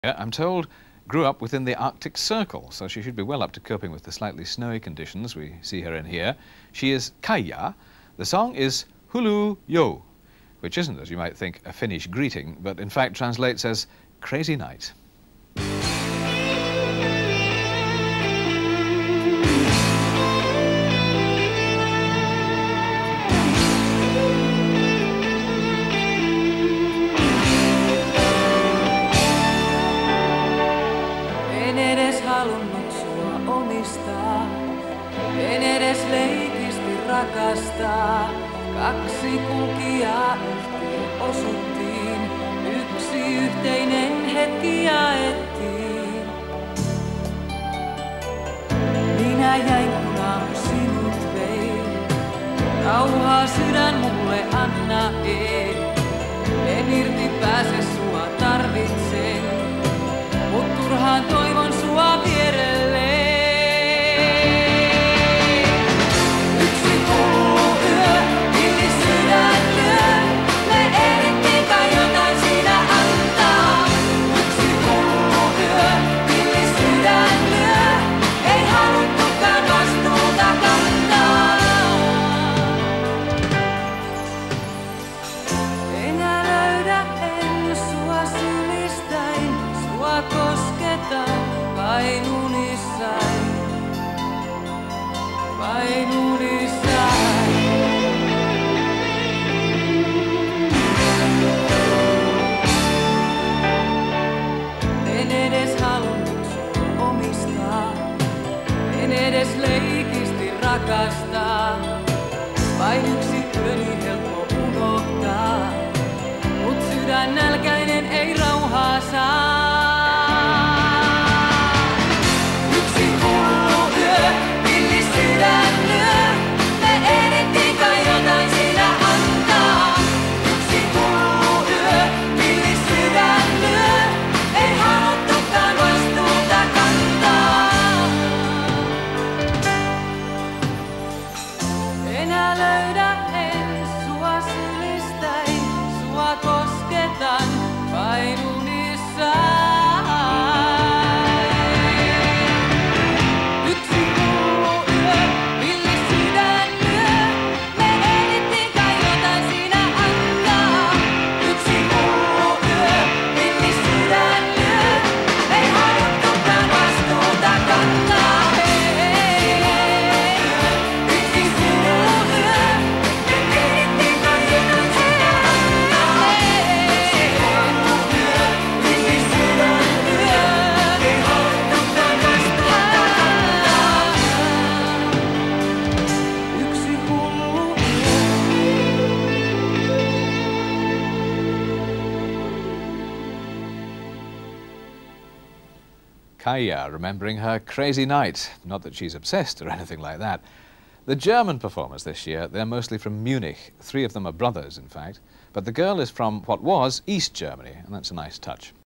I'm told, grew up within the Arctic Circle, so she should be well up to coping with the slightly snowy conditions we see her in here. She is Kaija. The song is Hulu Yo, which isn't, as you might think, a Finnish greeting, but in fact translates as Crazy Night. Halunnut sua omistaa, en edes leikisti rakastaa. Kaksi kulkijaa yhteen osuttiin, yksi yhteinen hetki jaettiin. Minä jäin kun aamu sinut vei, rauhaa sydän mulle anna ei. En irti pääse sua tarvitsen, mut turhaan toivon sua vierelleen. Yksi hullu yö, villi sydän lyö, me ehdittiin kai jotain siinä antaa. Yksi hullu yö, villi sydän lyö, ei haluttukaan vastuuta kantaa. Enää löydä en sua sylistäin, sua kosketaan vain unissain, vain unissain. En edes halunnut sua omistaa, en edes leikisti rakastaa. Vain yksi yöni helppo unohtaa, mut sydän nälkäinen ei rauhaa saa. Enää löydä en sua sylistäin, sua kosketan vain unissain. Yksi hullu yö, villi sydän lyö, me ehdittiin kai jotain siinä antaa. Yksi hullu yö, villi sydän lyö, ei haluttukaan vastuuta kantaa. Kaija, remembering her crazy night. Not that she's obsessed or anything like that. The German performers this year, they're mostly from Munich. 3 of them are brothers, in fact. But the girl is from what was East Germany, and that's a nice touch.